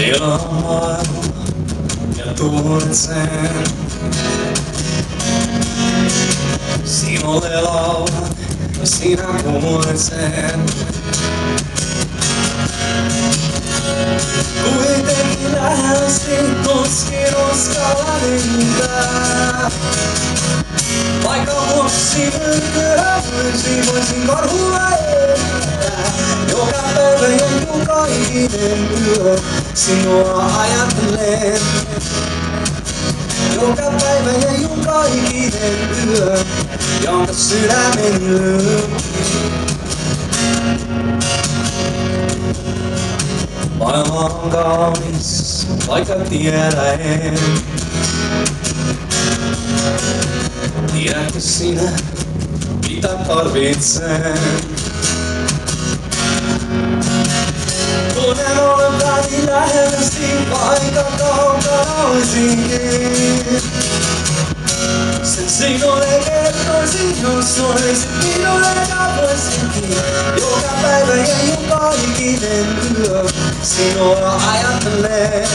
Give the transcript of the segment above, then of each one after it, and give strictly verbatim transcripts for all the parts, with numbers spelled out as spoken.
Meillä on maailma ja tunnen sen. Sinulle laulan ja sinä kuulet sen. Kuitenkin lähesti tuskin uskalla niitä. Vaikka vuosi myrkyä pyysi, voisin karhulla elää. Joka päivä ja joka ikinen yö sinua ajattelen. Joka päivä ja joka ikinen yö, jonka sydämeni lyö. Maailma on kaunis, vaikka tiedä en. Tiedätkö sinä, mitä tarvitsen? Tunnen olevani läheisesti, vaikka kaukana olisinkin. Sen sinulle kertoisin, jos olisit minulle voisinkin. Joka päivä ja joka ikinen yö sinua ajattelen.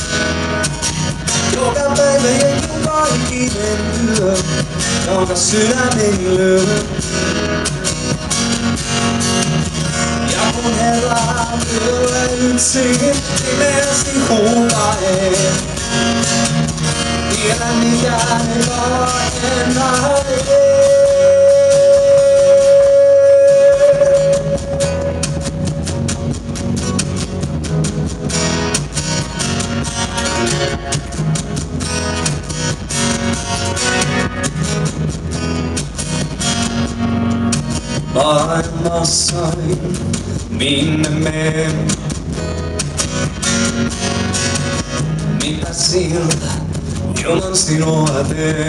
Joka päivä ja joka ikinen yö, jonka sydämeni lyö. Ja kun herää yöllä yksin, pimeästi huutaen. Tiedän mikään ei vaan enää tee. Maailmassani, minne menen? Mitä siltä ilman sinua teen?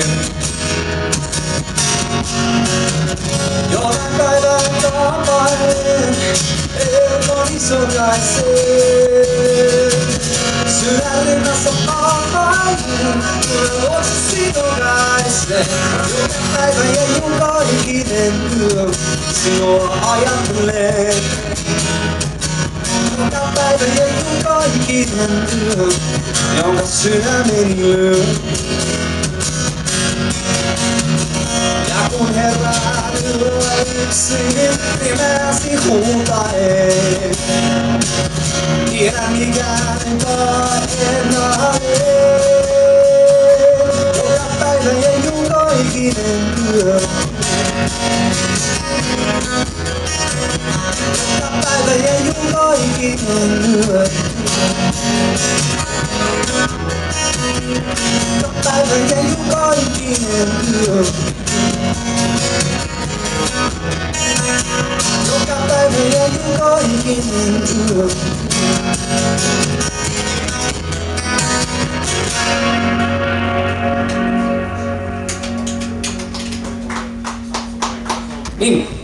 Joka päivä tapailen, elmoni sokaisee. Sydänrinnassa palailen, tulee luoksesi tokaisee. Joka päivä ja joka ikinen yö sinua ajattelen. Joka päivä ja joka ikinen yö, jonka sydämeni lyö. Ja kun herään yöllä yksin, pimeästi huutaen. Tiedän mikään ei vaan enää tee. Joka päivä ja joka ikinen yö. Joka päivä ja joka ikinen yö. Joka päivä ja joka ikinen yö. Joka päivä ja joka ikinen yö. Niin.